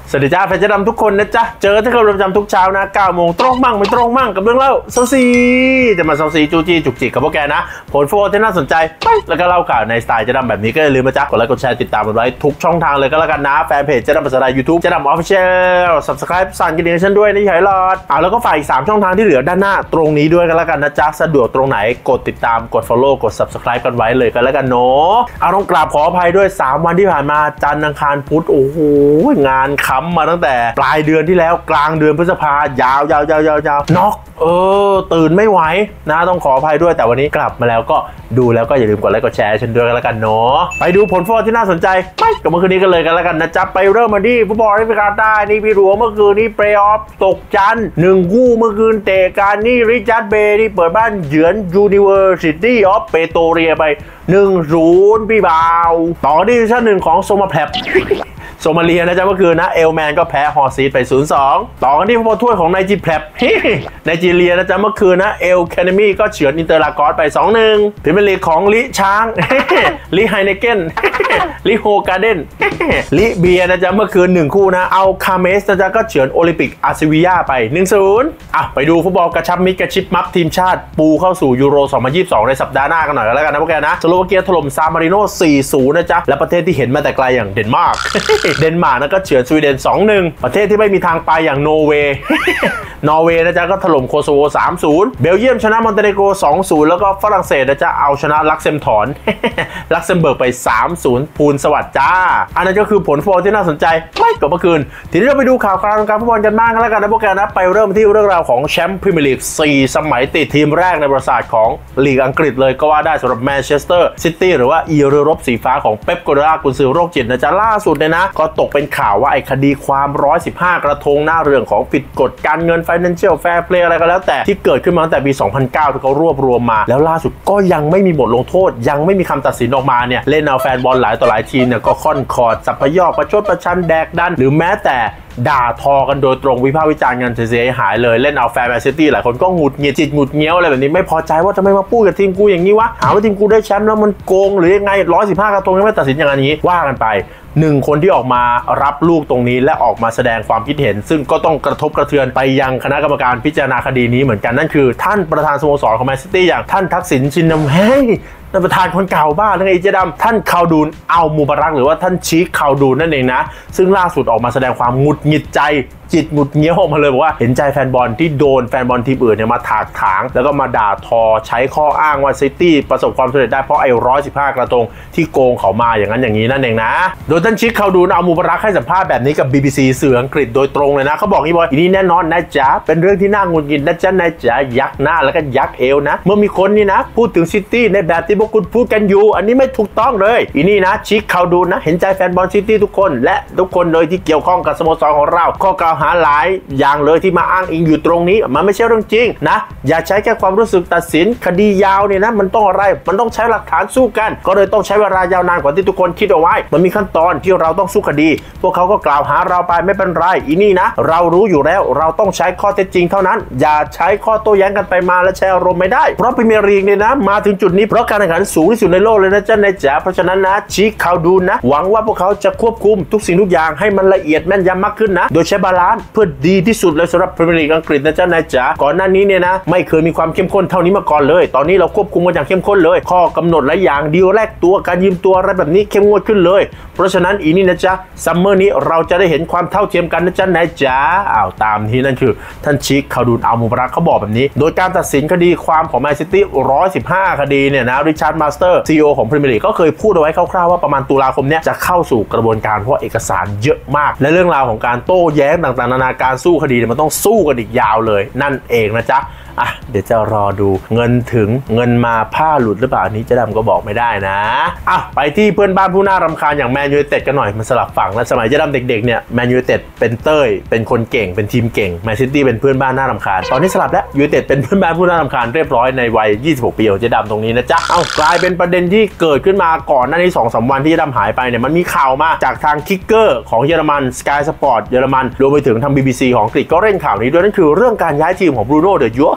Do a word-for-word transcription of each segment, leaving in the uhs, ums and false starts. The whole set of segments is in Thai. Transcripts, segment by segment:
สวัสดีจ้าแฟนเจ๊ดำทุกคนนะจ๊ะเจอที่เราประจำทุกเช้านะเก้าโมงตรงมั่งไม่ตรงมั่งกับเรื่องเล่าเซาซีจะมาเซาซีจูจีจุกจิกกับพวกแกนะผลโฟที่น่าสนใจแล้วก็เล่าข่าวในสไตล์เจ๊ดำแบบนี้ก็อย่าลืมนะจ๊ะกดไลค์กดแชร์ติดตามกันไว้ทุกช่องทางเลยก็แล้วกันนะแฟนเพจเจ๊ดำภาษาไทย YouTube เจ๊ดำออฟฟิเชียล Subscribe สั่นกระดิ่งฉันด้วยนะอย่าให้หลอดอ่าแล้วก็ฝากอีกสามช่องทางที่เหลือด้านหน้าตรงนี้ด้วยกันแล้วกันนะจ๊ะสะดวกตรงไหนกดติดตามกด Follow กด Subscribe กันไว้เลยกันแล้วกันเนาะเอาต้องกราบขออภัยด้วยสามวันที่ผ่านมาจันทร์อังคารพุธโอ้โหงานค้ำมาตั้งแต่ปลายเดือนที่แล้วกลางเดือนพฤษภายาวยาวยาวยาวยาวน็อกเออตื่นไม่ไหวนะต้องขออภัยด้วยแต่วันนี้กลับมาแล้วก็ดูแล้วก็อย่าลืมกดไลค์กดแชร์ฉันด้วยกันแล้วกันเนาะไปดูผลฟุตบอลที่น่าสนใจไปกับเมื่อคืนนี้กันเลยกันแล้วกันนะจ๊ะไปเริ่มมาที่ฟุตบอลที่ประกาศได้นี่พี่หลวงเมื่อคืนนี้เพลย์ออฟตกจันหนึ่งคู่เมื่อคืนเตะกันนี่ริชาร์ดเบย์ที่เปิดบ้านเยือน University of Pretoria ไป หนึ่งศูนย์ พี่บ่าวต่อที่ดิวิชั่นหนึ่งของโซมาแพลบโซมาเลียนะจ๊ะเมื่อคืนนะเอลแมนก็แพ้ฮอร์ซีดไป ศูนย์สอง ต่อกันที่ฟุตบอลถ้วยของไนจีแพลบไนจีเรียนะจ๊ะเมื่อคืนนะเอลแคนามีก็เฉือนอินเตอร์ลากอสไป สองหนึ่ง พรีเมียร์ลีกของลิช้างลิไฮเนเกนลิโฮการ์เดนลิเบียนะจ๊ะเมื่อคืนหนึ่งคู่นะเอาคาเมสนะจ๊ะก็เฉือนโอลิมปิกอาร์ซิวิยาไป หนึ่งศูนย์ อ่ะไปดูฟุตบอลกระชับมิตรกระชิบมับทีมชาติปูเข้าสู่ยูโรสองพันยี่สิบสองในสัปดาห์หน้ากันหน่อยกันแล้วกันนะพวกแกนะสโลวาเกียถล่มซามาริโน สี่ศูนย์ นะจ๊ะและประเทศที่เห็นมาแต่ไกลอย่างเดนมาร์ก เดนมาร์กนะก็เฉือนสวีเดน สองหนึ่ง ประเทศที่ไม่มีทางไปอย่างโนร์เวย์ นอร์เวย์นะจ๊ะก็ถล่มโคโซโว สามศูนย์ เบลเยียมชนะมอนเตเนโกร สองศูนย์ แล้วก็ฝรั่งเศสนะจ๊ะเอาชนะลักเซมถอน ลักเซมเบิร์กไป สามศูนย์ พูนสวัสดิ์จ้าอันนั้นก็คือผลฟุตบอลที่น่าสนใจไม่กับเมื่อคืนทีนี้เราไปดูข่าวคราวการฟุตบอลกันบ้างกันแล้วกันนะพวกแกนะไปเริ่มที่เรื่องราวของแชมป์พรีเมียร์ลีกสี่สมัยติดทีมแรกในประวัติศาสตร์ของลีกอังกฤษเลยก็ว่าได้สำหรับแมนเชสเตอร์ซิตี้หรือว่าอีเรือรบสีฟ้าของเป๊ปกัวร์ดากุนซือโรคจิตนะจ๊ะล่าสุดเนี่ยนะก็ตกเป็นข่าวว่าไอ้คดีความหนึ่งร้อยสิบห้ากระทงหน้าเรื่องของผิดกฎการเงิน Financial Fair Play อะไรก็แล้วแต่ที่เกิดขึ้นมาตั้งแต่ปีสองพันเก้าที่เขารวบรวมมาแล้วล่าสุดก็ยังไม่มีบทลงโทษยังไม่มีคำตัดสินออกมาเนี่ยเล่นเอาแฟนบอลหลายต่อหลายทีมเนี่ยก็ค่อนคอร์ดสับพยอกประชดประชันแดกดันหรือแม้แต่ด่าทอกันโดยตรงวิพากษ์วิจารณ์กันเสียหายเลยเล่นเอาแฟนแมนซิตี้หลายคนก็หงุดหงิดจิตหงุดเงี้ยวอะไรแบบนี้ไม่พอใจว่าทำไมมาพูดกับทีมกูอย่างนี้วะหาว่าทีมกูได้แชมป์แล้วมันโกงหรือยังไงหนึ่งร้อยสิบห้ากระทงยังไม่ตัดสินอย่างนี้ว่ากันไปหนึ่งคนที่ออกมารับลูกตรงนี้และออกมาแสดงความคิดเห็นซึ่งก็ต้องกระทบกระเทือนไปยังคณะกรรมการพิจารณาคดีนี้เหมือนกันนั่นคือท่านประธานสโมสรของแมนซิตี้อย่างท่านทักษิณชินนำเฮ้ยท่านประธานคนเก่าบ้าเรื่องไอ้เจดำท่านคาวดูนอัลมูบารักหรือว่าท่านชีคคาวดูนนั่นเองนะซึ่งล่าสุดออกมาแสดงความหงุดหงิดใจจิตหงุดเงี้ยวออกมาเลยบอกว่าเห็นใจแฟนบอลที่โดนแฟนบอลทีมอื่นเนี่ยมาถากถางแล้วก็มาด่าทอใช้ข้ออ้างว่าซิตี้ประสบความสำเร็จได้เพราะไอ้หนึ่งร้อยสิบห้ากระทงที่โกงเขามาอย่างนั้นอย่างนี้นั่นเองนะโดยท่านชิคคาวดูนอัลมูบารักให้สัมภาษณ์แบบนี้กับ บี บี ซี สื่ออังกฤษโดยตรงเลยนะเขาบอกนี่ว่าอีนี่แน่นอนนะจ๊ะเป็นเรื่องที่น่าหงุดหงิดนะจ๊ะนะจ๊ะยักหน้าแล้วก็ยักเอวนะเมื่อมีคนนี่นะพูดถึงซิตี้ในแบบที่พวกคุณพูดกันอยู่อันนี้ไม่ถูกต้องเลยอีนี่นะชิคคาวดูนนะเห็นใจแฟนบอลซิตี้ทุกคนและทุกคนโดยที่เกี่ยวข้องกับสโมสรของเราข้อกล่าวหาหลายอย่างเลยที่มาอ้างอิงอยู่ตรงนี้มันไม่ใช่เรื่องจริงนะอย่าใช้แค่ความรู้สึกตัดสินคดียาวเนี่ยนะมันต้องอะไรมันต้องใช้หลักฐานสู้กันก็เลยต้องใช้เวลายาวนานกว่าที่ทุกคนคิดเอาไว้มันมีขั้นตอนที่เราต้องสู้คดีพวกเขาก็กล่าวหาเราไปไม่เป็นไรอีนี่นะเรารู้อยู่แล้วเราต้องใช้ข้อเท็จจริงเท่านั้นอย่าใช้ข้อโต้แย้งกันไปมาและใช้อารมณ์ไม่ได้เพราะพรีเมียร์ลีกเนี่ยนะมาถึงจุดนี้เพราะการแข่งขันสูงที่สุดในโลกเลยนะจ๊ะนายจ๋าเพราะฉะนั้นนะชี้ข่าวดูนะหวังว่าพวกเขาจะควบคุมทุกสิ่งทุกอย่างให้มันละเอียดแม่นยำมากขึ้นนะโดยใช้บาลานซ์เพื่อดีที่สุดเลยสำหรับพรีเมียร์ลีกอังกฤษนะจ๊ะนายจ๋าก่อนหน้านี้เนี่ยนะไม่เคยมีความเข้มข้นเท่านี้มาก่อนเลยตอนนี้เราควบคุมกันอย่างเข้มข้นเลยข้อกำหนดหลายอย่างดีลแรกตัวการยืมตัวอะไรแบบนี้เข้มงวดขึ้นเลยเพราะฉะนั้นอีนี่นะจ๊ะซัมเมอร์นี้เราจะได้เห็นความเท่าเทียมกันนะจ๊ะนายจ๋าอ้าวตามที่นั่นคือท่านชิคคาวดูนอัลมูบารักเขาบอกแบบนี้โดยการตัดสินคดีความของแมนซิตี้หนึ่งร้อยสิบห้าคดีเนี่ยนะริชาร์ดมาสเตอร์ ซี อี โอ ของพรีเมียร์ลีกก็เคยพูดเอาไว้คร่าวๆว่าประมาณตุลาคมเนี้ยจะเข้าสู่กระบวนการเพราะเอกสารเยอะมากและเรื่องราวของการโต้แย้งต่างๆนานาการสู้คดีมันต้องสู้กันอีกยาวเลยนั่นเองนะจ๊ะอ่ะเดี๋ยวจะรอดูเงินถึงเงินมาผ้าหลุดหรือเปล่าอันนี้เจ๊ดำก็บอกไม่ได้นะอ่ะไปที่เพื่อนบ้านผู้น่ารำคาญอย่างแมนยูไนเต็ดกันหน่อยมันสลับฝั่งและสมัยเจ๊ดำเด็กๆเนี่ยแมนยูไนเต็ดเป็นเต้ยเป็นคนเก่งเป็นทีมเก่งแมนซิตี้เป็นเพื่อนบ้านน่ารำคาญตอนนี้สลับแล้วยูไนเต็ดเป็นเพื่อนบ้านผู้น่ารำคาญเรียบร้อยในวัยยี่สิบหกปีของเจ๊ดำตรงนี้นะจ๊ะเอ้ากลายเป็นประเด็นที่เกิดขึ้นมาก่อนหน้านี้ สองถึงสาม วันที่เจ๊ดำหายไปเนี่ยมันมีข่าวมาจากทางคิกเกอร์ของเยอรมัน Sky Sport เยอรมันรวมไปถึงทาง บี บี ซี ของอังกฤษก็เร่งข่าวนี้ด้วยนั่นคือเรื่องการย้ายทีมของบรูโน่เดอ ยัว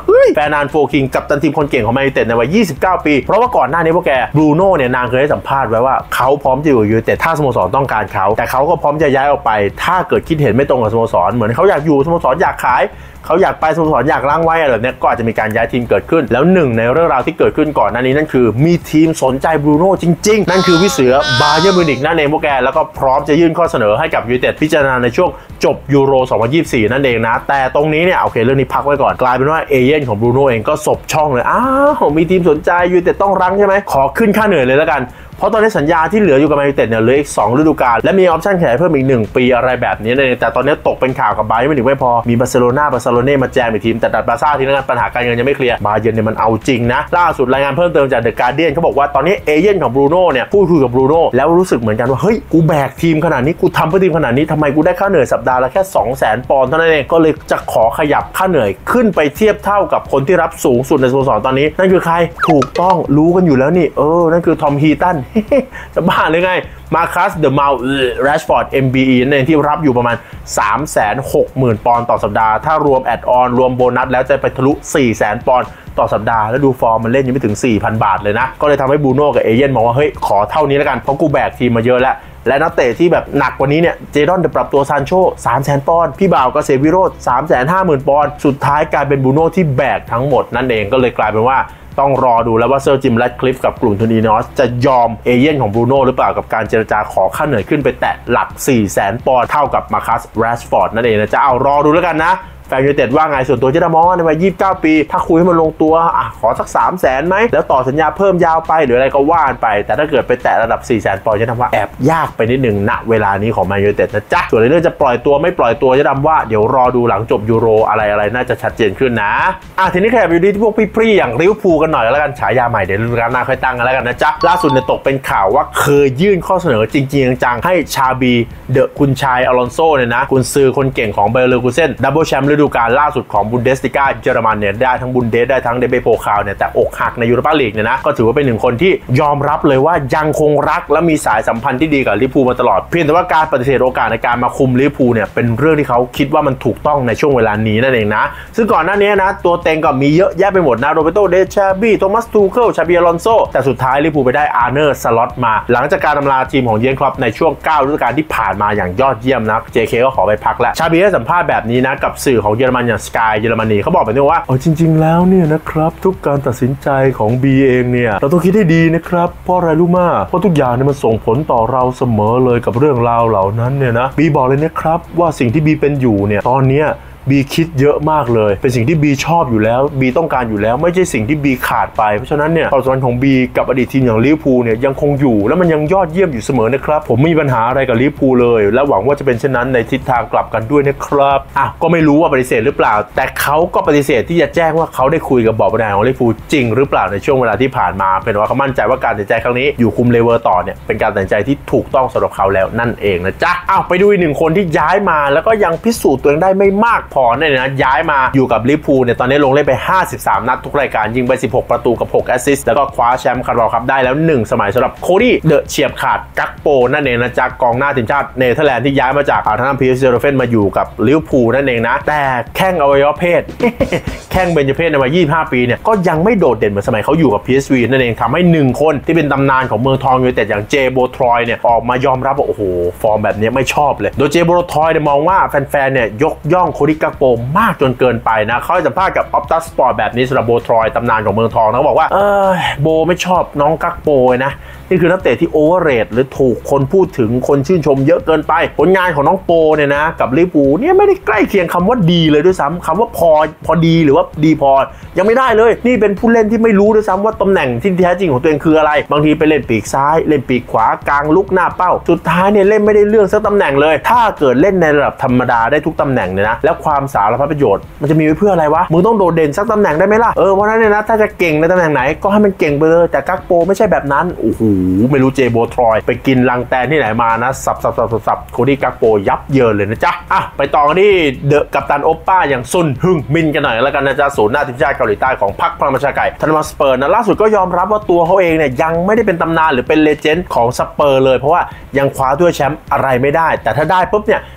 เฮ้ยแฟร์นานโฟคิงกัปตันทีมคนเก่งของแมนยูไนเต็ดในวัยยี่สิบเก้าปีเพราะว่าก่อนหน้านี้พวกแกบรูโน่เนี่ยนางเคยให้สัมภาษณ์ไว้ว่าเขาพร้อมจะอยู่ยูไนเต็ดถ้าสโมสรต้องการเขาแต่เขาก็พร้อมจะย้ายออกไปถ้าเกิดคิดเห็นไม่ตรงกับสโมสรเหมือนเขาอยากอยู่สโมสรอยากขายเขาอยากไปสโมสรอยากล้างไว้อะไรแบบนี้ก็อาจจะมีการย้ายทีมเกิดขึ้นแล้วหนึ่งในเรื่องราวที่เกิดขึ้นก่อนหน้านี้นั่นคือมีทีมสนใจบรูโน่จริงๆนั่นคือวิเสือบาเยิร์นมิวนิกนั่นเองพวกแกแล้วก็พร้อมจะยื่นข้อเสนอให้กับยูไนเต็ดพิจารณาในช่วงจบยูโรสองพันยี่สิบสี่นั่นเองนะแต่ตรงนี้เนี่ยโอเคเรื่องนี้พักไว้ก่อนกลายเป็นว่าเอเย่นของบรูโน่เองก็สบช่องเลยอ้าวมีทีมสนใจยูไนเต็ดต้องรั้งใช่ไหมขอขึ้นค่าเหนื่อยเลยแล้วกันเพราะตอนนี้สัญญาที่เหลืออยู่กับแมนยูไนเต็ดเนี่ยเหลืออีกสองฤดูกาลและมีออปชั่นขยายเพิ่มอีกหนึ่งปีอะไรแบบนี้เลยแต่ตอนนี้ตกเป็นข่าวกับบาเยิร์นมิวนิกไม่พอมีบาร์เซโลนาบาร์เซโลเน่มาแจมอีกทีมแต่ดัดบาร์ซ่าทีนั้นปัญหาการเงินยังไม่เคลียร์บาเยิร์นเนี่ยมันเอาจริงนะล่าสุดรายงานเพิ่มเติมจากเดอะการ์เดียนเขาบอกว่าตอนนี้เอเย่นของบรูโน่เนี่ยพูดคุยกับบรูโน่แล้วรู้สึกเหมือนกันว่าเฮ้ยกูแบกทีมขนาดนี้กูทำเพื่อทีมขนาดนี้ทำไมกูได้ค่าเหนื่อยสัปดาห์ละแค่ สองแสน ปอนด์เท่านั้นเองก็เลยจะขอขยับค่าเหนื่อยขึ้นไปเทียบเท่ากับคนที่รับสูงสุดในสโมสรตอนนี้นั่นคือใครถูกต้องรู้กันอยู่แล้วนี่เออนั่นคือทอมฮีตันจะบ้าหรือไงมาคัสเดอะเมาแรชฟอร์ด เอ็ม บี อี นั่นเองที่รับอยู่ประมาณ สามแสนหกหมื่น ปอนด์ต่อสัปดาห์ถ้ารวมแอดออนรวมโบนัสแล้วจะไปทะลุ สี่แสน ปอนด์ต่อสัปดาห์แล้วดูฟอร์มมันเล่นยังไม่ถึง สี่พัน บาทเลยนะก็เลยทำให้บรูโน่กับเอเย่นมองว่าเฮ้ยขอเท่านี้แล้วกันเพราะกูแบกทีมมาเยอะแล้วและนักเตะที่แบบหนักกว่านี้เนี่ยเจดอนจะปรับตัวซานโช สามแสน ปอนด์พี่บ่าวกเกษมวิโรจน์ สามแสนห้าหมื่น ปอนด์สุดท้ายกลายเป็นบรูโน่ที่แบกทั้งหมดนั่นเองก็เลยกลายเป็นว่าต้องรอดูแล้วว่าเซอร์จิมแรดคลิฟกับกลุ่มทุนอีนอสจะยอมเอเย่นของบรูโน่หรือเปล่ากับการเจรจาขอค่าเหนื่อยขึ้นไปแตะหลัก สี่แสน ปอนด์เท่ากับมาคัสแรชฟอร์ดนั่นเองนะจะเอารอดูแล้วกันนะแฟนยูไนเต็ดว่าไงส่วนตัวเจดามองในวัยยี่สิบเก้าปีถ้าคุยให้มันลงตัวอ่ะขอสัก สามแสน ไหมแล้วต่อสัญญาเพิ่มยาวไปหรืออะไรก็ว่านไปแต่ถ้าเกิดไปแตะระดับ สี่แสน ปอนด์จะทำว่าแอบยากไปนิดหนึ่งณเวลานี้ของแมนยูไนเต็ดนะจ๊ะส่วนในเรื่องจะปล่อยตัวไม่ปล่อยตัวจะดำว่าเดี๋ยวรอดูหลังจบยูโรอะไรอะไรน่าจะชัดเจนขึ้นนะอ่ะทีนี้แขกอยู่ดีที่พวกพี่พรีอย่างลิเวอร์พูลกันหน่อยแล้วกันฉายาใหม่เดี๋ยวฤดูกาลหน้าค่อยตั้งกันแล้วกันนะจ๊ะล่าสุดเนี่ยตกเป็นข่าวว่าเคยยื่นข้อเสนอจริงๆจังๆให้ชาบีเดอะคุณชายอลอนโซเนี่ยนะกุนซือคนเก่งของไบเออร์เลเวอร์คูเซ่นดับเบิลแชมป์ฤดูกาลล่าสุดของบุนเดสลิก้าเยอรมันเนี่ยได้ทั้งบุนเดสได้ทั้งเดเบโปคาวเนี่ยแต่อกหักในยูโรปาลีกเนี่ยนะก็ถือว่าเป็นหนึ่งคนที่ยอมรับเลยว่ายังคงรักและมีสายสัมพันธ์ที่ดีกับลิเวอร์พูลมาตลอดเพียงแต่ว่าการปฏิเสธโอกาสในการมาคุมลิเวอร์พูลเนี่ยเป็นเรื่องที่เขาคิดว่ามันถูกต้องในช่วงเวลานี้นั่นเองนะซึ่งก่อนหน้านี้นะตัวเต็งก็มีเยอะแยะไปหมดนะโรเบโตเดชาบี้โทมัสทูเคิลชาบีอลอนโซแต่สุดท้ายลิเวอร์พูลไปได้อาร์เนอร์สล็อตมาหลังจากการอำลาทีมของเยนคล็อปในช่วงเก้าฤดูกาลที่ผ่านมาอย่างยอดเยี่ยมนะ เจ เค ก็ขอไปพักแล้วชาบีให้สัมภาษณ์แบบนี้นะกับสื่อของเยอรมันอย่างสกายเยอรมนีเขาบอกแบบนี้ว่าอ๋อจริงๆแล้วเนี่ยนะครับทุกการตัดสินใจของ บี เองเนี่ยเราต้องคิดให้ดีนะครับเพราะอะไรรู้มั้ยเพราะทุกอย่างเนี่ยมันส่งผลต่อเราเสมอเลยกับเรื่องราวเหล่านั้นเนี่ยนะบีบอกเลยนะครับว่าสิ่งที่บีเป็นอยู่เนี่ยตอนเนี้ยบีคิดเยอะมากเลยเป็นสิ่งที่บีชอบอยู่แล้วบีต้องการอยู่แล้วไม่ใช่สิ่งที่บีขาดไปเพราะฉะนั้นเนี่ยความสัมพันธ์ของบีกับอดีตทีมอย่างลิเวอร์พูลเนี่ยยังคงอยู่และมันยังยอดเยี่ยมอยู่เสมอนะครับผมไม่มีปัญหาอะไรกับลิเวอร์พูลเลยและหวังว่าจะเป็นเช่นนั้นในทิศทางกลับกันด้วยนะครับอ่ะก็ไม่รู้ว่าปฏิเสธหรือเปล่าแต่เขาก็ปฏิเสธที่จะแจ้งว่าเขาได้คุยกับบอร์ดบริหารของลิเวอร์พูลจริงหรือเปล่าในช่วงเวลาที่ผ่านมาเป็นว่าเขามั่นใจว่าการตัดสินใจครั้งนี้อยู่คุมเลเวอร์ต่อเนี่ยเป็นการตัดสินใจที่ถูกต้องสำหรับเขาแล้วนั่นเองนะจ๊ะอ้าวไปดูอีกหนึ่งคนที่ย้ายมาแล้วก็ยังพิสูจน์ตัวเองได้ไม่มากพอเนี่ยนะย้ายมาอยู่กับลิเวอร์พูลเนี่ยตอนนี้ลงเล่นไปห้าสิบสามนัดทุกรายการยิงไปสิบหกประตูกับหกแอสซิสต์แล้วก็คว้าแชมป์คาราบาวคัพได้แล้วหนึ่งสมัยสำหรับโคดี้เดอะเฉียบขาดกักโปนั่นเองนะจากกองหน้าทีมชาติเนเธอร์แลนด์ที่ย้ายมาจากทางด้าน พี เอส จี Eindhoven มาอยู่กับลิเวอร์พูลนั่นเองนะแต่แข้งอวัยวะเพศ แข้งเบญจเพศในวัยยี่สิบห้าปีเนี่ยก็ยังไม่โดดเด่นเหมือนสมัยเขาอยู่กับ พี เอส วี นั่นเองทำให้หนึ่งคนที่เป็นตำนานของเมืองทองยูไนเต็ดอย่างเจโบทรอยเนี่ยออกมายอมรับว่าโอ้โหฟอร์มแบบนี้ไม่ชอบเลยโดยเจโบทรอยเนี่ยมองว่าแฟนๆเนี่ยยกย่องโคดี้กักโปมากจนเกินไปนะเขาให้สัมภาษณ์กับออฟตัสสปอร์ตแบบนี้สำหรับโบทรอยตำนานของเมืองทองเขาบอกว่าเออโบไม่ชอบน้องกักโปนะนี่คือนักเตะที่โอเวอร์เรทหรือถูกคนพูดถึงคนชื่นชมเยอะเกินไปผลงานของน้องโปเนี่ยนะกับลิเวอร์พูลเนี่ยไม่ได้ใกล้เคียงคำว่าดีเลยด้วยซ้ำคำว่าพอพอดีหรือว่าดีพอยังไม่ได้เลยนี่เป็นผู้เล่นที่ไม่รู้ด้วยซ้ำว่าตำแหน่งที่แท้จริงของตัวเองคืออะไรบางทีไปเล่นปีกซ้ายเล่นปีกขวากลางลุกหน้าเป้าสุดท้ายเนี่ยเล่นไม่ได้เรื่องสักตำแหน่งเลยถ้าเกิดเล่นในระดับธรรมดาได้ทุกตำแหน่งเนี่ยนะแล้วความสารพัดประโยชน์มันจะมีไว้เพื่ออะไรวะมึงต้องโดดเด่นสักตำแหน่งได้ไหมล่ะเออเพราะนั้นเนี่ยนะถ้าจะเก่งในตำแหน่งไหนก็ให้มันเก่งไปเลยแต่กักโปไม่ใช่แบบนั้นโอ้โหไม่รู้เจโบทรอยไปกินลังแตนที่ไหนมานะสับสับสับสับโคดี้กักโปยับเยินเลยนะจ๊ะอ่ะไปต่อกันที่เดอะกัปตันโอปป้าอย่างซุนฮึงมินกันหน่อยแล้วกันนะจ๊ะศูนย์หน้าทีมชาติเกาหลีใต้ของพรรคพลังประชาไก่ทันมาสเปอร์นะล่าสุดก็ยอมรับว่าตัวเขาเองเนี่ยยังไม่ได้เป็นตำนานหรือเป็นเลเจนด์ของสเปอร์เลยเพราะว่ายังคว้าถ้วยแชมป์อะไรไม่ได้แต่ถ้าได้ปุ๊บเนี่ย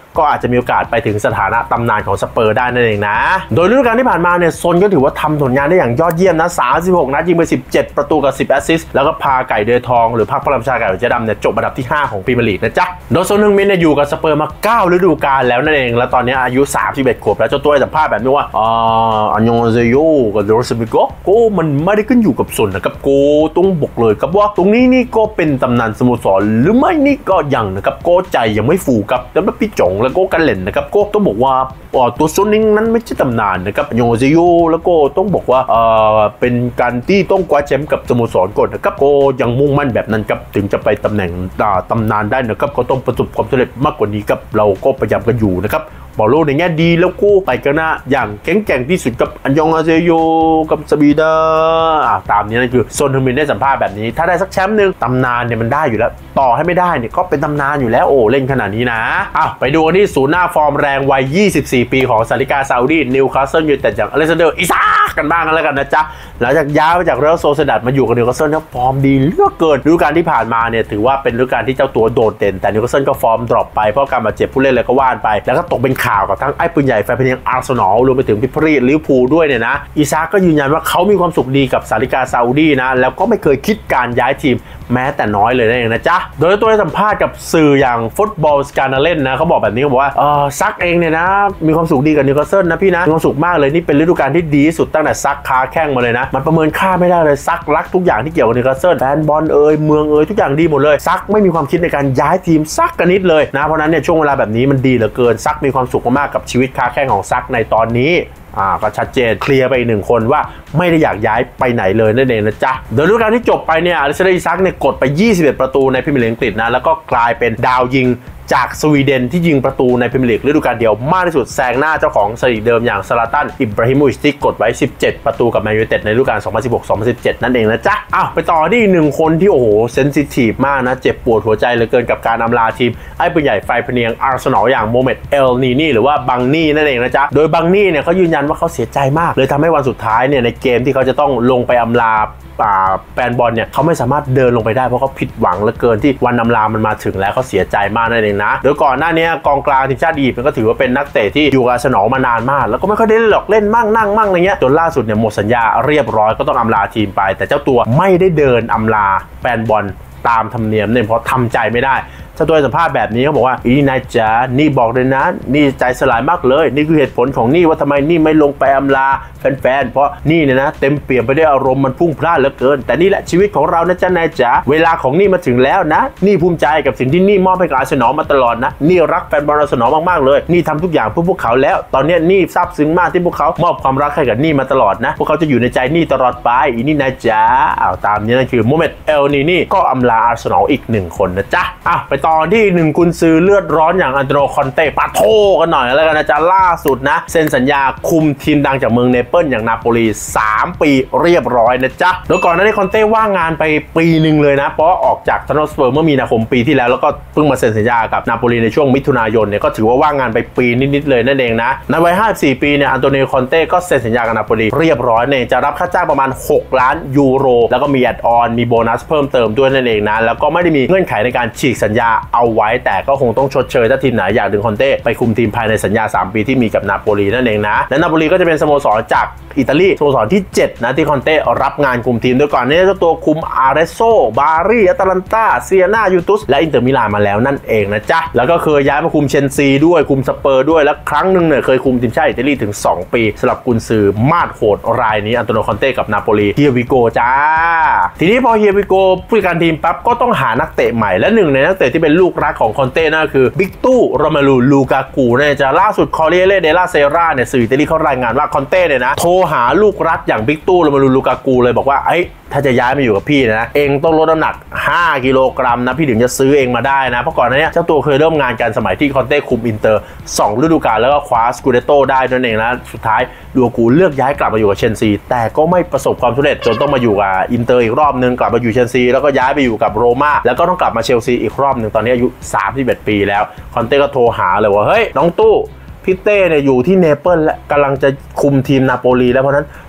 ก็อาจจะมีโอกาสไปถึงสถานะตำนานของสเปอร์ได้นั่นเองนะโดยฤดูกาลที่ผ่านมาเนี่ยซนก็ถือว่าทำผลงานได้อย่างยอดเยี่ยมนะสามสิบหกนัดยิงไปสิบเจ็ดประตูกับสิบแอสซิสต์แล้วก็พาไก่เดือยทองหรือพรรคพลังประชาไก่เจ๊ดำเนี่ยจบอันดับที่ห้าของพรีเมียร์ลีกนะจ๊ะโดยซนฮึงมินเนี่ยอยู่กับสเปอร์มาเก้าฤดูกาลแล้วนั่นเองแล้วตอนนี้อายุสามสิบเอ็ดขวบแล้วเจ้าตัวให้สัมภาษณ์แบบนี้ว่าอ่าอันยองเซโยกับโรสบิโกโกมันไม่ได้ขึ้นอยู่กับซนนะครับโกต้องบอกเลยครับว่าตรงนี้นี่ก็เป็นตำนานสโมสรหรือไม่นี่ก็ยังนะครับโกใจยังไม่ฟูครับแต่ว่าพี่จงและโกกันเล่นนะครับโกต้องบอกว่าตัวซนนิงนั้นไม่ใช่ตำนานนะครับอันยองเซโยแล้วก็ต้องบอกว่าเอ่อเป็นการที่ต้องคว้าแชมป์กับสโมสรก่อนนะครับโกยังมุ่งมั่นแบบนั้นครับถึงจะไปตำแหน่งตำนานได้นะครับก็ต้องประสบความสำเร็จมากกว่านี้ครับเราก็พยายามกันอยู่นะครับบอลโลกในแง่ดีแล้วก็ไปกันหน้าอย่างแข็งแกร่งที่สุดกับอันยองอาเซโยกับสบีดาตามนี้นั่นคือซนฮึงมินได้สัมภาษณ์แบบนี้ถ้าได้สักแชมป์หนึ่งตำนานเนี่ยมันได้อยู่แล้วต่อให้ไม่ได้เนี่ยก็เป็นตำนานอยู่แล้วโอ้เล่นขนาดนี้นะอ้าวไปดูกันที่ศูนย์หน้าฟอร์มแรงวัยยี่สิบสี่ปีของซาลิกาซาอุดีนิวคาสเซิลยูไนเต็ดอย่างอเล็กซานเดอร์อิซากกันบ้างกันแล้วกันนะจ๊ะหลังจากย้ายมาจากเรอัลโซเซดัดมาอยู่กับนิวคาสเซิลเนี่ยฟอร์มดีเหลือเกินฤดูกาลที่ผ่านมาเนี่ยถือว่าเป็นฤดูกาลที่เจ้าตัวโดดเด่นแต่นิวคาสเซิลก็ฟอร์มดรอปไปเพราะการบาดเจ็บผู้เล่นเลยก็ว่านไปแล้วก็ตกเป็นข่าวกับทั้งไอ้ปืนใหญ่แฟนเพลงอาร์เซนอลรวมไปถึงพิพรีลิเวอร์พูลด้วยเนี่ยนะอิซากก็ยืนยันว่าเขามีความสุขดีกับซาลิกาซาอุดีนะแล้วก็ไม่เคยคิดการย้ายทีมแม้แต่น้อยเลยนั่นเองนะจ๊ะโดยตัวให้สัมภาษณ์กับสื่ออย่างฟุตบอลสกานาเล่นนะเขาบอกแบบนี้เขาบอกว่าเออซักเองเนี่ยนะมีความสุขดีกับนิวคาสเซิลนะพี่นะมีความสุขมากเลยนี่เป็นฤดูกาลที่ดีที่สุดตั้งแต่ซักค้าแข้งมาเลยนะมันประเมินค่าไม่ได้เลยซักรักทุกอย่างที่เกี่ยวกับนิวคาสเซิลแฟนบอลเอ่ยเมืองเอ่ยทุกอย่างดีหมดเลยซักไม่มีความคิดในการย้ายทีมซักกันนิดเลยนะเพราะนั้นเนี่ยช่วงเวลาแบบนี้มันดีเหลือเกินซักมีความสุขมากกับชีวิตค้าแข้งของซักในตอนนี้อ่าก็ชัดเจนเคลียร์ไปอีกหนึ่งคนว่าไม่ได้อยากย้ายไปไหนเลยนั่นเองนะจ๊ะโดยฤดูกาลที่จบไปเนี่ยอเล็กซานเดอร์อิซักเนี่ยกดไปยี่สิบเอ็ดประตูในพรีเมียร์ลีกอังกฤษนะแล้วก็กลายเป็นดาวยิงจากสวีเดนที่ยิงประตูในพรีเมียร์ลีกฤดูกาลเดียวมากที่สุดแซงหน้าเจ้าของสถิติเดิมอย่างซาลาตันอิบราฮิโมวิชที่กดไว้สิบเจ็ดประตูกับแมนยูไนเต็ดในฤดูกาล สองพันสิบหก สองพันสิบเจ็ด นั่นเองนะจ๊ะอ้าวไปต่อที่หนึ่งคนที่โอ้โหเซนซิทีฟมากนะเจ็บปวดหัวใจเหลือเกินกับการอำลาทีมไอ้ปืนใหญ่ไฟพเนียงอาร์เซนอลอย่างโมเมดเอลนีนี่หรือว่าบังนี่นั่นเองนะจ๊ะโดยบังนี่เนี่ยเขายืนยันว่าเขาเสียใจมากเลยทำให้วันสุดท้ายเนี่ยในเกมที่เขาจะต้องลงไปอำลาแฟนบอลเนี่ยเขาไม่สามารถเดินลงไปได้เพราะเขาผิดหวังเหลือเกินที่วันอำลามันมาถึงแล้วเขาเสียใจมากนั่นเองนะโดยก่อนหน้านี้กองกลางทีมชาติอียิปต์ก็ถือว่าเป็นนักเตะที่อยู่กับอาร์เซนอลมานานมากแล้วก็ไม่ค่อยได้หลอกเล่นมั่งนั่งมั่งอะไรเงี้ยจนล่าสุดเนี่ยหมดสัญญาเรียบร้อยก็ต้องอำลาทีมไปแต่เจ้าตัวไม่ได้เดินอำลาแฟนบอลตามธรรมเนียมเนี่ยเพราะทำใจไม่ได้เจ้าตัวสัมภาษณ์แบบนี้เขาบอกว่าอีนายจ๋านี่บอกเลยนะนี่ใจสลายมากเลยนี่คือเหตุผลของนี่ว่าทำไมนี่ไม่ลงไปอำลาแฟนๆเพราะนี่เนี่ยนะเต็มเปี่ยมไปด้วยอารมณ์มันพุ่งพล่านเหลือเกินแต่นี่แหละชีวิตของเรานะจ๊ะนายจ๋าเวลาของนี่มาถึงแล้วนะนี่ภูมิใจกับสิ่งที่นี่มอบให้กับอาร์เซนอลมาตลอดนะนี่รักแฟนบอลอาร์เซนอลมากๆเลยนี่ทำทุกอย่างเพื่อพวกเขาแล้วตอนนี้นี่ซาบซึ้งมากที่พวกเขามอบความรักให้กับนี่มาตลอดนะพวกเขาจะอยู่ในใจนี่ตลอดไปอีนี่นายจ๋าอ้าวตามนี้นั่นคือโมเมดเอลนีนี่ก็อำลาอาร์เซนอลอีกหนึ่งคนนะจ๊ะอ้าวไปต่อที่หนึ่งกุนซือเลือดร้อนอย่างอันโตนิโอ คอนเต้ปาโทกันหน่อยแล้วกันนะจ๊ะล่าสุดนะเซ็นสัญญาคุมทีมดังจากเมืองเนเปิลอย่างนาโปลีสามปีเรียบร้อยนะจ๊ะแล้วก่อนหน้านี้คอนเต้ว่างงานไปปีหนึ่งเลยนะเพราะออกจากทอนสเปอร์เมื่อมีนาคมปีที่แล้วแล้วก็เพิ่งมาเซ็นสัญญากับนาโปลีในช่วงมิถุนายนเนี่ยก็ถือว่าว่างงานไปปีนิดๆเลยนั่นเองนะในวัยห้าสิบสี่ปีเนี่ยอันโตนิโอ คอนเต้ก็เซ็นสัญญากับนาโปลีเรียบร้อยเนี่ยจะรับค่าจ้างประมาณหกล้านยูโรแล้วก็มีแอดออนมีโบนัสเพิ่มเติมด้วยนั่นเองนะแล้วก็ไม่ได้มีเงื่อนไขในการฉีกสัญญาเอาไว้แต่ก็คงต้องชดเชยถ้าทีมไหนอยากดึงคอนเต้ไปคุมทีมภายในสัญญาสามปีที่มีกับนาโปลีนั่นเองนะและนาโปลีก็จะเป็นสโมสรจากอิตาลีสโมสรที่เจ็ดนะที่คอนเต้รับงานคุมทีมโดยก่อนนี้เจ้าตัวคุมอาร์เรโซบารีอัตแลนตาเซียนายูตุสและอินเตอร์มิลานมาแล้วนั่นเองนะจ๊ะแล้วก็เคยย้ายมาคุมเชลซีด้วยคุมสเปอร์ด้วยและครั้งหนึ่งเนี่ยเคยคุมทีมชาติอิตาลีถึงสองปีสำหรับกุนซือมาดโหดรายนี้อันโตนิโอ คอนเต้กับนาโปลีเฮียวิโกจ้าทีนี้พอเฮียวิโกผู้จัดการทีมปั๊บก็ต้องหานักเตะใหม่และหนึ่งในนักเตะที่เป็นลูกรักของคอนเต้นั่นคือบิกตู้โรเมลูลูกากูเนี่ยจะล่าสุดคอเรียเล่เดล่าเซราเนี่ยสื่ออิตาลีเขารายงานว่าคอนเต้เนี่ยนะโทรหาลูกรักอย่างบิกตู้โรเมลูลูกากูเลยบอกว่าไอ้ถ้าจะย้ายมาอยู่กับพี่นะเองต้องลดน้ำหนักห้ากิโลกรัมนะพี่ถึงจะซื้อเองมาได้นะเพราะก่อนหน้านี้เจ้าตัวเคยเริ่มงานกันสมัยที่คอนเต้คุมอินเตอร์สองฤดูกาลแล้วก็คว้าสกูเดโต้ได้นั่นเองนะสุดท้ายลูกากูเลือกย้ายกลับมาอยู่กับเชลซีแต่ก็ไม่ประสบความสำเร็จจนต้องมาอยู่กับอินเตอร์อีกรอบนึงกลับมาอยู่เชลซีแล้วก็ย้ายไปอยู่กับโรม่าแล้วก็ต้องกลับมาเชลซีอีกรอบนึงตอนนี้อายุสามสิบเอ็ดปีแล้วคอนเต้ก็โทรหาเลยว่าเฮ้ยน้องตู้พี่เต้เนี่ยอยู่ที่เนเปิลและกำลังจะคุมทีมนาโปลีแล้วเพราะนั้น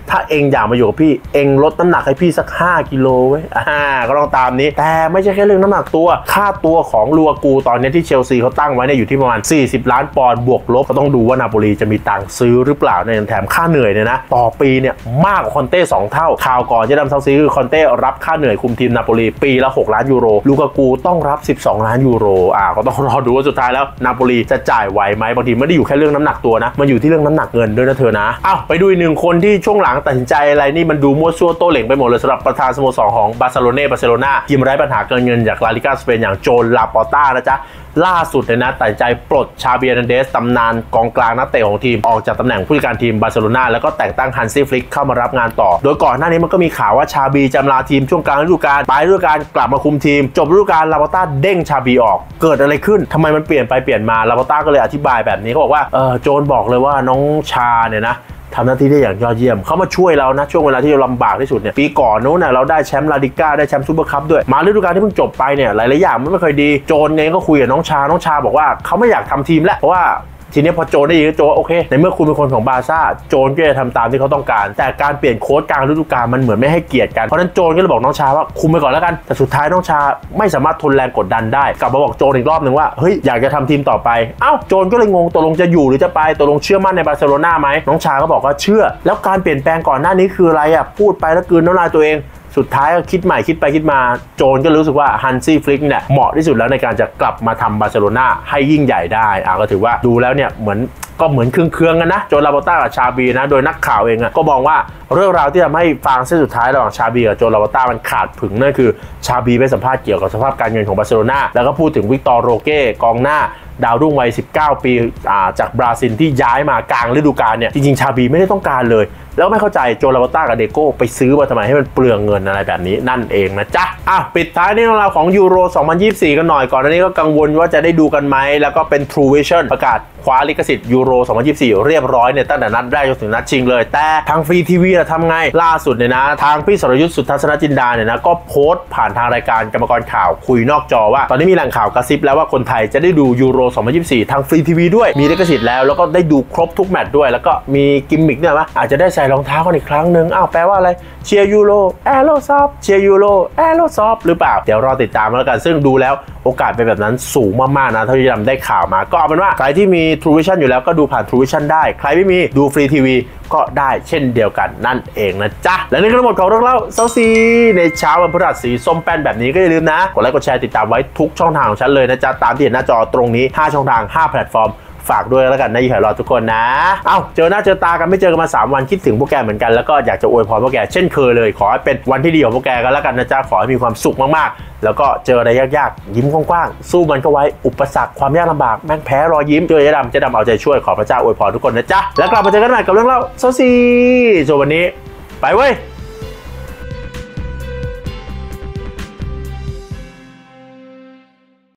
ถ้าเองอยากมาอยู่กับพี่เองลดน้ำหนักให้พี่สักห้ากิโลไว้อ่าก็ต้องตามนี้แต่ไม่ใช่แค่เรื่องน้ำหนักตัวค่าตัวของลูอากูตอนนี้ที่เชลซีเขาตั้งไว้เนี่ยอยู่ที่ประมาณสี่สิบล้านปอนด์บวกลบก็ต้องดูว่านาโปลีจะมีตังค์ซื้อหรือเปล่าในแถมค่าเหนื่อยเนี่ยนะต่อปีเนี่ยมากกว่าคอนเต้สองเท่าข่าวก่อนจะดำเซาซีคือคอนเต้รับค่าเหนื่อยคุมทีมนาโปลีปีละหกล้านยูโรลูกากูต้องรับสิบสองล้านยูโรอ่าก็ต้องรอดูว่าสุดท้ายแล้วนาโปลีจะจ่ายไหวไหมบางทีไม่ได้อยู่แค่เรื่องน้ำหนักตัวนะมันอยู่ที่เรื่องน้ำหนักเงินด้วยนะเธอนะอ้าวไปดูอีกหนึ่งคนที่ช่วงหลังตัดสินใจอะไรนี่มันดูมั่วซั่วโต้เหล่งไปหมดเลยสำหรับประธานสโมสรของบาร์เซโลนาบาร์เซโลนาทีมไร้ปัญหาเกินเงินจากลาลิก้าสเปนอย่างโจนลาปอร์ต้านะจ๊ะล่าสุดเลยนะตัดใจปลดชาเบียร์นันเดสตำนานกองกลางนักเตะของทีมออกจากตำแหน่งผู้จัดการทีมบาร์เซโลนาแล้วก็แต่งตั้งฮันซี่ฟลิกเข้ามารับงานต่อโดยก่อนหน้านี้มันก็มีข่าวว่าชาบีจำลาทีมช่วงกลางฤดูกาลปลายฤดูกาลกลับมาคุมทีมจบฤดูกาลลาปอร์ต้าเด้งชาบีออกเกิดอะไรขึ้นทำไมมันเปลี่ยนไปเปลี่ยนมาลาปอร์ต้าก็เลยอธิบายแบบนี้เขาบอกว่าเออโจนบอกเลยว่าน้องชาเนี่ยนะทำหน้าที่ได้อย่างยอดเยี่ยมเขามาช่วยเรานะช่วงเวลาที่เราลำบากที่สุดเนี่ยปีก่อนนู้นน่ะเราได้แชมป์ลาลิก้าได้แชมป์ซูเปอร์คัพด้วยมาฤดูกาลที่เพิ่งจบไปเนี่ยหลายๆอย่างมันไม่เคยดีโจนเองก็คุยกับน้องชาน้องชาบอกว่าเขาไม่อยากทำทีมแล้วเพราะว่าทีนี้พอโจนได้ยินก็โจนโอเคในเมื่อคุณเป็นคนของบาร์ซ่าโจนก็จะทำตามที่เขาต้องการแต่การเปลี่ยนโค้ชกลางฤดูกาลมันเหมือนไม่ให้เกียรติกันเพราะนั้นโจนก็เลยบอกน้องชาว่าคุมไปก่อนแล้วกันแต่สุดท้ายน้องชาไม่สามารถทนแรงกดดันได้กลับมาบอกโจนอีกรอบหนึ่งว่าเฮ้ยอยากจะทำทีมต่อไปเอ้าโจนก็เลยงงตกลงจะอยู่หรือจะไปตกลงเชื่อมั่นในบาร์เซโลนาไหมน้องชาก็บอกว่าเชื่อแล้วการเปลี่ยนแปลงก่อนหน้านี้คืออะไรอ่ะพูดไปแล้วกลืนน้ำลายตัวเองสุดท้ายก็คิดใหม่คิดไปคิดมาโจนก็รู้สึกว่าฮันซี่ฟลิกเนี่ยเหมาะที่สุดแล้วในการจะกลับมาทำบาร์เซโลนาให้ยิ่งใหญ่ได้อ่ะก็ถือว่าดูแล้วเนี่ยเหมือนก็เหมือนเครื่องๆกันนะโจนลาปอร์ต้ากับชาบีนะโดยนักข่าวเองอ่ะก็มองว่าเรื่องราวที่ทำให้ฟางเส้นสุดท้ายระหว่างชาบีกับโจนลาปอร์ต้ามันขาดผึ่งนั่นคือชาบีไปสัมภาษณ์เกี่ยวกับสภาพการเงินของบาร์เซโลนาแล้วก็พูดถึงวิกตอร์โรเก้กองหน้าดาวรุ่งวัยสิบเก้าปีจากบราซิลที่ย้ายมากลางฤดูกาลเนี่ยจริงๆชาบีไม่ได้ต้องการเลยแล้วไม่เข้าใจโจลาปอร์ต้ากับเดโก้ไปซื้อมาทำไมให้มันเปลืองเงินอะไรแบบนี้นั่นเองนะจ๊ะอ่ะปิดท้ายในเรื่องราวของยูโรสองพันยี่สิบสี่กันหน่อยก่อนหน้านี้ก็กังวลว่าจะได้ดูกันไหมแล้วก็เป็น True Vision ประกาศคว้าลิขสิทธิ์ยูโรสองพันยี่สิบสี่เรียบร้อยเนี่ยตั้งแต่นัดแรกจนถึงนัดชิงเลยแต่ทางฟรีทีวีจะทำไงล่าสุดเนี่ยนะทางพี่สรยุทธสุทัศนจินดาเนี่ยนะก็โพสต์ผ่านทางรายการกรรมกรข่าวคุยนอกจอว่าตอนนี้มีแหล่งข่าวกระซิบแล้วว่าคนไทยจะได้ดูยูโรสองพันยี่สิบสี่ทางฟรีทีวีด้วยมีลิขสิทธิ์แล้วแล้วก็ได้ดูครบทุกแมตช์ด้วยแล้วก็มีกิมมิคเนี่ยว่าอาจจะได้ใส่รองเท้ากันอีกครั้งหนึ่งอ้าวแปลว่าอะไรเชียร์ยูโรแอโรซอฟเชียร์ยูโรแอโรซอฟหรือเปล่าเดี๋ยวรอติดตามแล้วกันซึ่งดูแล้วโอกาสเป็นแบบนั้นสูงมากๆนะเท่าที่จำได้ข่าวมาก็เอาเป็นว่าใครที่มี True Vision อยู่แล้วก็ดูผ่าน True Vision ได้ใครไม่มีดูฟรีทีวีก็ได้เช่นเดียวกันนั่นเองนะจ๊ะและนี่ก็ทั้งหมดของเรื่องเล่าเซาซีในเช้าวันพฤหัสสีส้มแป้นแบบนี้ก็อย่าลืมนะกดไลค์กดแชร์ติดตามไว้ทุกช่องทางของฉันเลยนะจ๊ะตามที่เห็นหน้าจอตรงนี้ห้าช่องทางห้าแพลตฟอร์มฝากด้วยแล้วกันนะอย่าให้รอทุกคนนะเอ้าเจอหน้าเจอตากันไม่เจอกันมาสามวันคิดถึงพวกแกเหมือนกันแล้วก็อยากจะอวยพรพวกแกเช่นเคยเลยขอให้เป็นวันที่ดีของพวกแกกันแล้วกันนะจ๊ะขอให้มีความสุขมากๆแล้วก็เจออะไรยากๆยิ้มกว้างๆสู้มันก็ไว้อุปสรรคความยากลำบากแม่งแพ้รอยยิ้มเจอเจ๊ดำเจ๊ดำเอาใจช่วยขอพระเจ้าอวยพรทุกคนนะจ๊ะแล้วกลับมาเจอกันใหม่กับเรื่องเล่าเซาซีส่วนวันนี้ไปเว้ย